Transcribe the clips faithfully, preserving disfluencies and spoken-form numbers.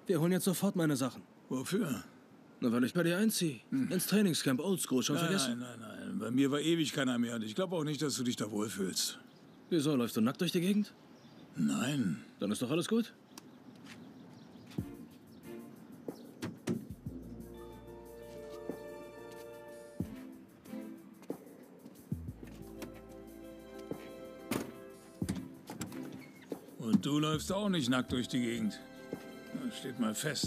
Wir holen jetzt sofort meine Sachen. Wofür? Na, weil ich bei dir einziehe. Hm. Ins Trainingscamp Oldschool, schon nein, vergessen? Nein, nein, nein. Bei mir war ewig keiner mehr und ich glaube auch nicht, dass du dich da wohlfühlst. Wieso, läufst du nackt durch die Gegend? Nein. Dann ist doch alles gut. Und du läufst auch nicht nackt durch die Gegend. Das steht mal fest.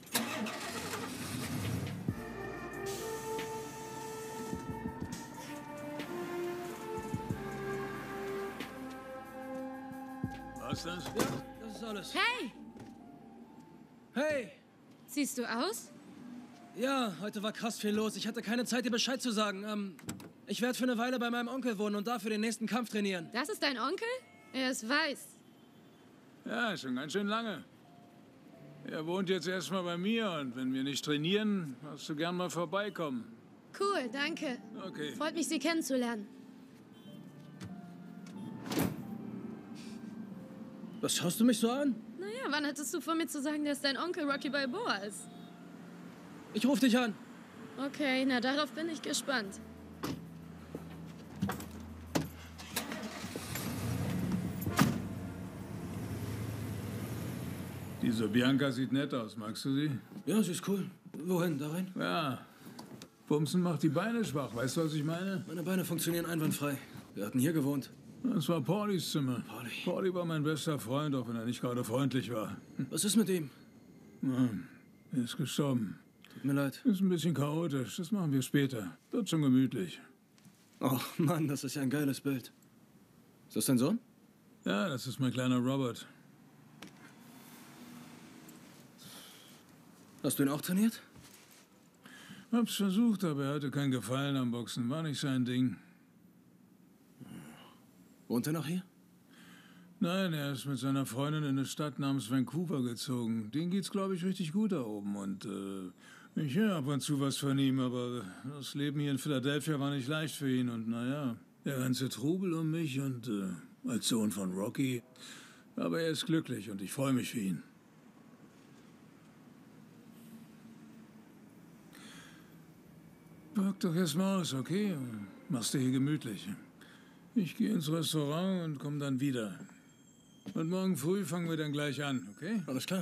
Was ist das? Ja, das ist alles. Hey! Hey! Siehst du aus? Ja, heute war krass viel los. Ich hatte keine Zeit, dir Bescheid zu sagen. Ähm, ich werde für eine Weile bei meinem Onkel wohnen und dafür den nächsten Kampf trainieren. Das ist dein Onkel? Er ist weiß. Ja, schon ganz schön lange. Er wohnt jetzt erstmal bei mir und wenn wir nicht trainieren, darfst du gern mal vorbeikommen. Cool, danke. Okay. Freut mich, Sie kennenzulernen. Was schaust du mich so an? Naja, wann hattest du vor mir zu sagen, dass dein Onkel Rocky Balboa ist? Ich ruf dich an. Okay, na darauf bin ich gespannt. Diese Bianca sieht nett aus. Magst du sie? Ja, sie ist cool. Wohin? Da rein? Ja. Bumsen macht die Beine schwach. Weißt du, was ich meine? Meine Beine funktionieren einwandfrei. Wir hatten hier gewohnt. Das war Paulys Zimmer. Pauli. Pauli war mein bester Freund, auch wenn er nicht gerade freundlich war. Was ist mit ihm? Ja, er ist gestorben. Tut mir leid. Ist ein bisschen chaotisch. Das machen wir später. Wird schon gemütlich. Oh Mann, das ist ja ein geiles Bild. Ist das dein Sohn? Ja, das ist mein kleiner Robert. Hast du ihn auch trainiert? Hab's versucht, aber er hatte keinen Gefallen am Boxen. War nicht sein Ding. Wohnt er noch hier? Nein, er ist mit seiner Freundin in eine Stadt namens Vancouver gezogen. Denen geht's, glaube ich, richtig gut da oben. Und äh, ich höre ab und zu was von ihm, aber das Leben hier in Philadelphia war nicht leicht für ihn. Und naja, der ganze Trubel um mich und äh, als Sohn von Rocky. Aber er ist glücklich und ich freue mich für ihn. Pack doch erst mal aus, okay? Mach's dir hier gemütlich. Ich gehe ins Restaurant und komme dann wieder. Und morgen früh fangen wir dann gleich an, okay? Alles klar.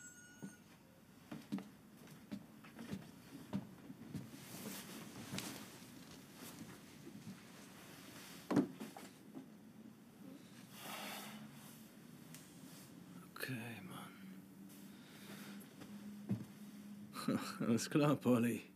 Okay, Mann. Alles klar, Pauli.